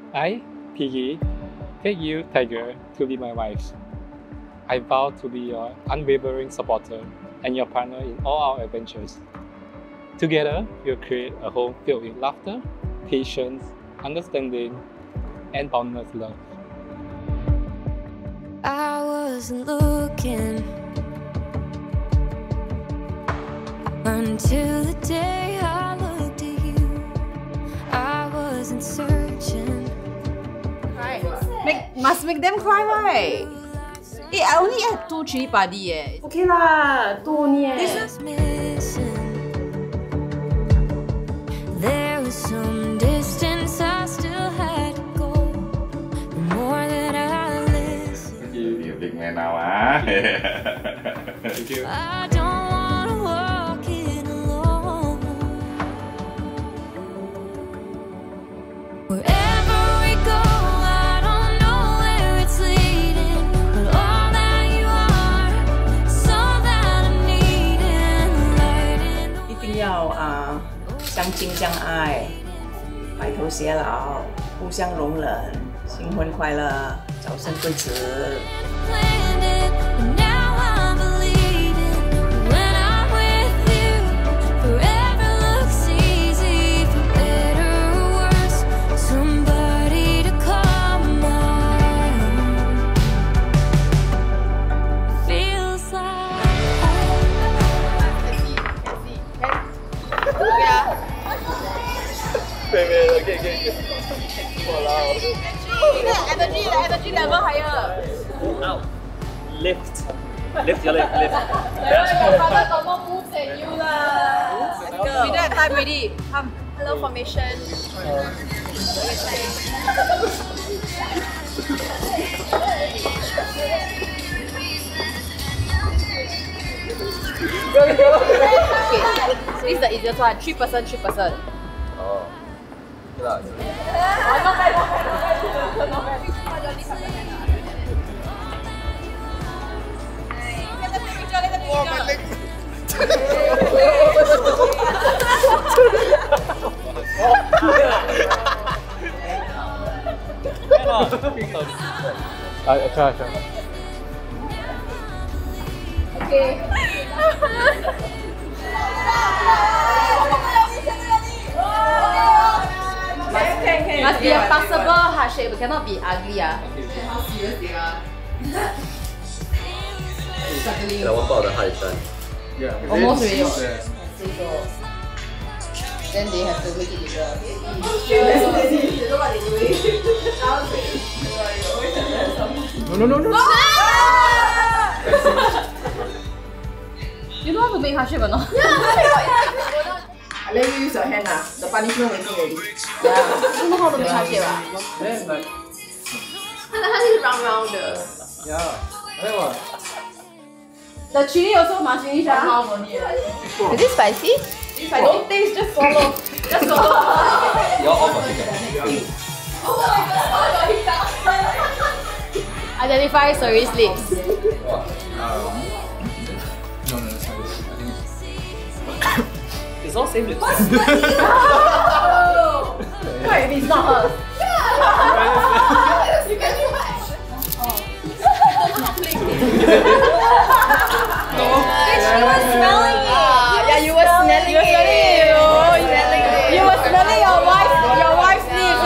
I, Piggy, take you, Tiger, to be my wife. I vow to be your unwavering supporter and your partner in all our adventures. Together, we'll create a home filled with laughter, patience, understanding, and boundless love. I wasn't looking until the day I looked at you. I wasn't searching. Must make them cry, right? I only had 2 chili padi eh. Okay lah, 2 only eh. Was missing. There was some distance I still had to go. The more that I listened, You're a big man now, ah. Thank you. I don't wanna walk it alone. Wherever we go, I don't know where it's leading, but all that you are, so that I'm needing, light in the 一定要相亲相爱，白头偕老，互相容忍，新婚快乐，早生贵子。 planned it, but now I'm believing when I'm with you, forever looks easy, for better or worse, somebody to call mine. Feels like Okay. Energy level higher. Out. Lift. Lift your leg. Lift. Your brother got more moves than you lah. We don't have time already. Come. Hello formation. Okay, so this is the easiest one. 3 person, 3 person. Oh. Not I try. Okay. Must be a passable heart shape. It cannot be ugly. How serious they are. 来，我抱着哈利山。 Almost ready. Yeah. Then they have to make it bigger. No. You know how to make heart shape or not? Let you use your hand lah. The punishment waiting already. Yeah. You know how to make heart shape ah? Yeah, but 它是 round 的。 yeah. Anyway. The chili also must finish ah. Is it spicy? If I don't taste, just swallow. Just swallow. You're all for chicken. Identify Cerise lips. No, sorry. It's all same lips. What if it's not hers? You can try. She was smelling it. Yeah, you were smelling it. You were smelling your wife's lips.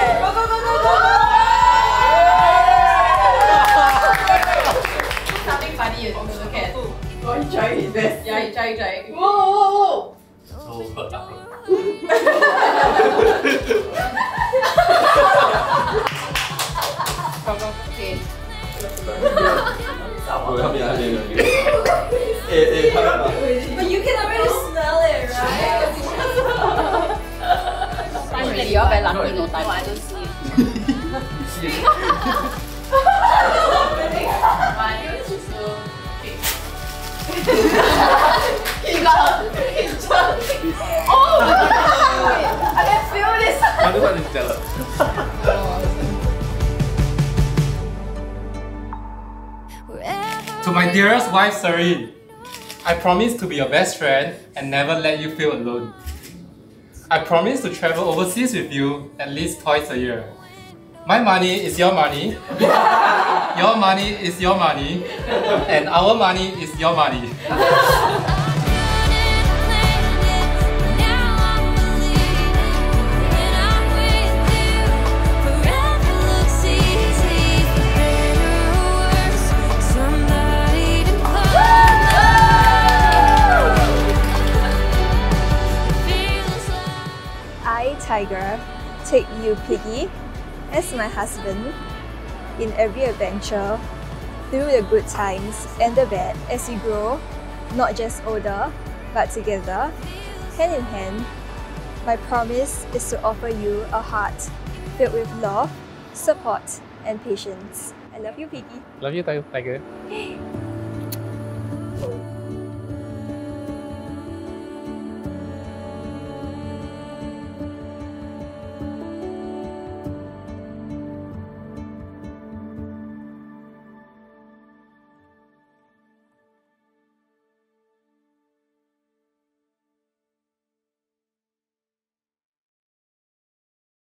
Something funny you want to look at. Oh, he tried his best. Yeah, you try. Whoa. Okay. But you can already smell it, right? I'm ready. You're very lucky, no time. I don't see it. He got a picture. Oh! I can feel this. Everyone is jealous. To my dearest wife, Serene, I promise to be your best friend and never let you feel alone. I promise to travel overseas with you at least twice a year. My money is your money. Your money is your money. And our money is your money. I, Tiger, take you, Piggy, as my husband in every adventure, through the good times and the bad as we grow, not just older, but together, hand in hand. My promise is to offer you a heart filled with love, support, and patience. I love you, Piggy. Love you, Tiger.